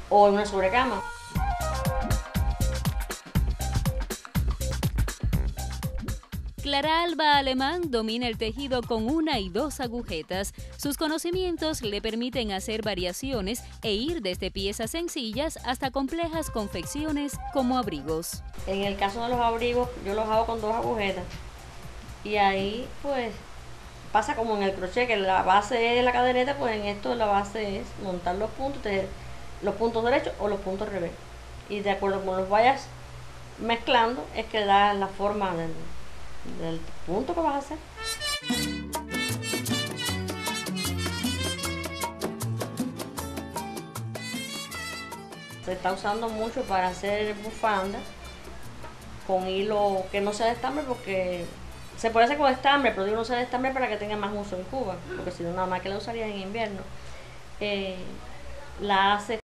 o en una sobrecama. Clara Alba Alemán domina el tejido con 1 y 2 agujetas. Sus conocimientos le permiten hacer variaciones e ir desde piezas sencillas hasta complejas confecciones como abrigos. En el caso de los abrigos, yo los hago con 2 agujetas. Y ahí pues pasa como en el crochet, que la base es la cadeneta, pues en esto la base es montar los puntos, tener los puntos derechos o los puntos revés. Y de acuerdo con los vayas mezclando es que da la forma del punto que vas a hacer. Se está usando mucho para hacer bufandas con hilo que no sea de estambre, porque se puede hacer con estambre, pero digo no sea de estambre para que tenga más uso en Cuba, porque si no nada más que la usaría en invierno. La hace